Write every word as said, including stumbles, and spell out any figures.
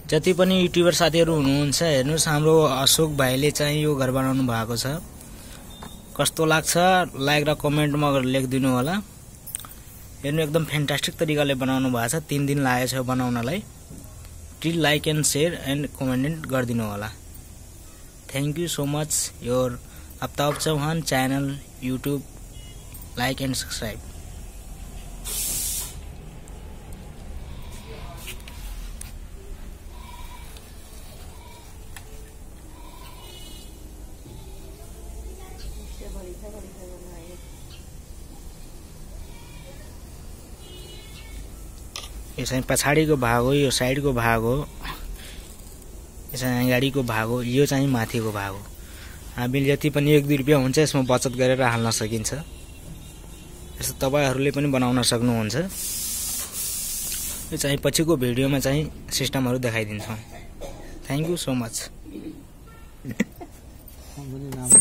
जति पनि युट्युबर साथीहरु हुनुहुन्छ हेर्नुस् हाम्रो अशोक भाइले चाहिँ यो घर बनाउनु भएको छ। कस्तो लाग्छ लाइक र कमेन्टमा लेखिदिनु होला। हेर्नु एकदम फ्यान्टास्टिक तरिकाले बनाउनु भएको छ। तीन दिन लागेछ बनाउनलाई। Please like and share and comment गरिदिनु होला। Thank you so much your Aftab Chauhan channel YouTube like and subscribe. यो चाहिँ पछाडीको भाग हो, यो साइडको भाग हो, यो चाहिँ अगाडिको भाग हो, यो चाहिँ माथिको भाग हो। हामीले जति पनि एक दुई रुपैयाँ हुन्छ यसमा बचत गरेर हाल्न सकिन्छ। यस्तो तपाईहरुले पनि बनाउन सक्नुहुन्छ। यो चाहिँ पछिको भिडियोमा चाहिँ सिस्टमहरु देखाइदिन्छौं। Thank you so much.